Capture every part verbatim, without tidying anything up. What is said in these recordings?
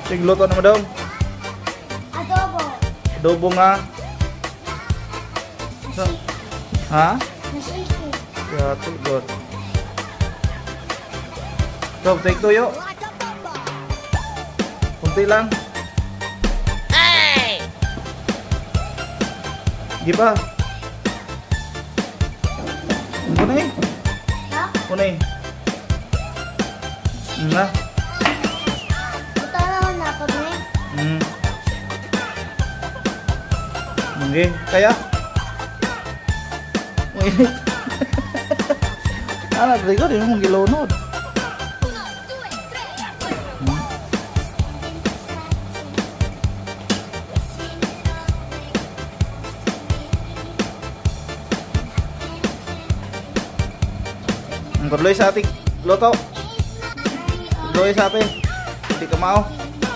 Tigluto naman daw. Adobo. Adobo nga. So, ha? Nasisi. Yeah, too good. So, take tuyo. Kunti lang. Hey! Di ba? Kunay. Ha? Kunay. Na. Ito na na pag ni. Hmm. Okay, kaya? Wait. Anak, di ko, di mo mong gilunod. Hmm. Ang tuloy sa ating luto. Tuloy sa ating. Hindi ka mao.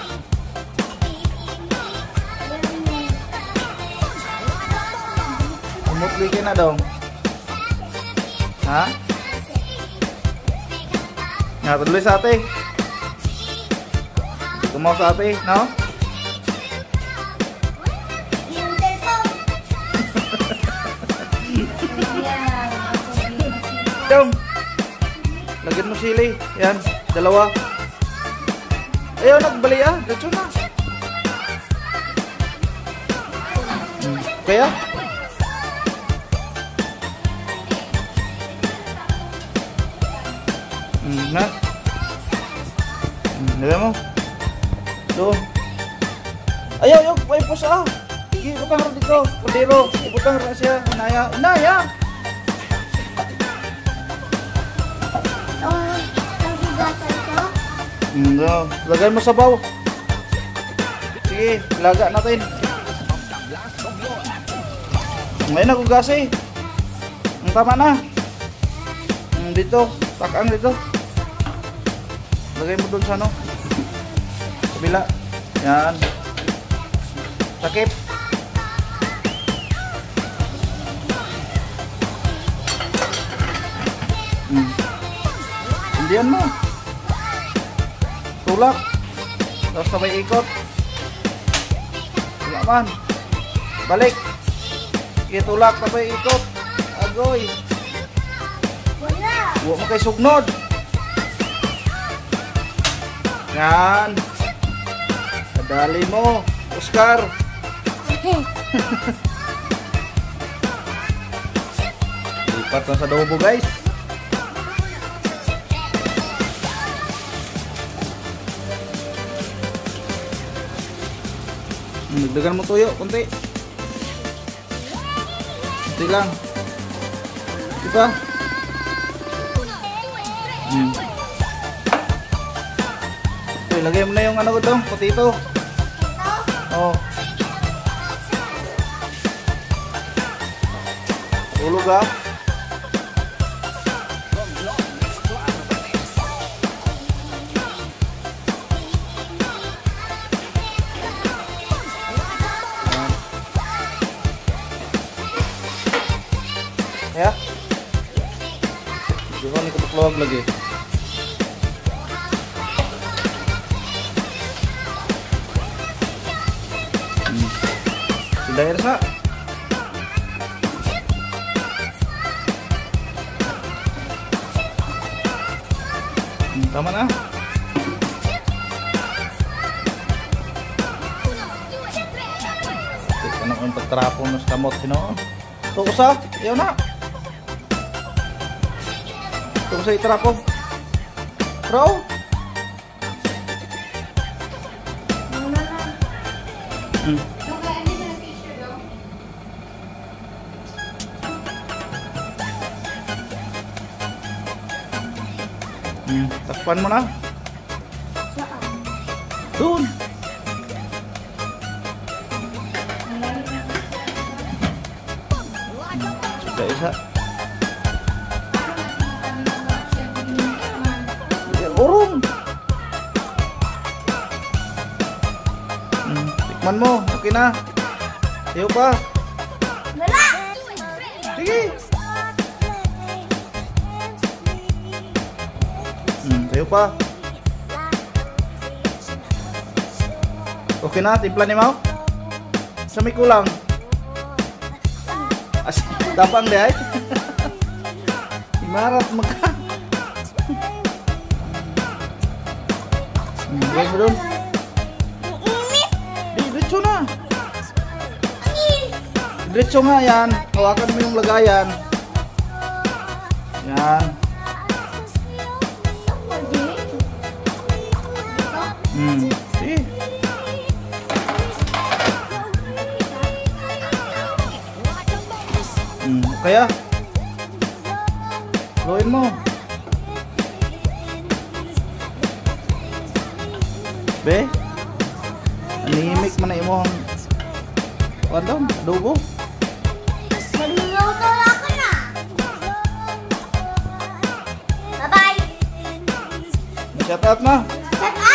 Umutli ka na dong. Ha? Nga, tuloy sa ating. Hindi ka mao sa ating, no? Yung teso. Dong. Lagyan mo sili. Yan, dalawa. Ayaw, nagbali ah. Diretso na. Hmm. Kaya? Hmm, na. Hmm, lagyan mo. Doon. Ayaw, ayaw. May pusa ah. Sige, ibutang rin dito. Kundiro. Ibutang rin siya. Inaya. Inaya. Ang ang higasan ko. Hmm, no. Lagyan mo sabaw. Sige, laga natin. Ngayon ako gasi. Ang tama na. Hmm, dito. Takang dito. Lagay mo dun sa ano. Kabila. Yan. Sakip. Hmm. Hindihan mo. Tulak. Tapos sabay ikot. Wala man. Balik. Itulak sabay ikot. Agoy. Wala. Huwag mo kay sugnod. Yan. Kadali mo. Oscar. Lipat na sa adobo guys. Dagdagan mo tuyo, kunti. Kunti lang. Diba? Hmm. Okay, lagay mo na yung ano ko dong, potato. Oh. Tulog ah. Ya. Di ko ni kebeklog lagi. Hmm. Sudah Irsa. Hmm, tama na. Ito na kung pagtrapo ng kamot sino. Ito usa, yaw na. Ito sa itrapo. Bro. Hmm. Hmm. Takpan mo na. Doon. Sudah isa. Urong. Hmm, tikman mo, okay na. Sayo pa. Wala. Sige. Hmm, sayo pa. Okay na, timpla ni Mau? Sa may kulang. As, tapang di ay. Imarat maka. Hmm, gawin mo dun. Init. Di, diretso na. Angin. Diretso nga yan. Hawakan mo yung lagayan. Yan. Hmm. Sige. Hmm. Kaya. Gawin mo. Be. Animik man na imong. Ano? Adobo? Magluluto na ako na. Bye-bye. Shout out na. Shut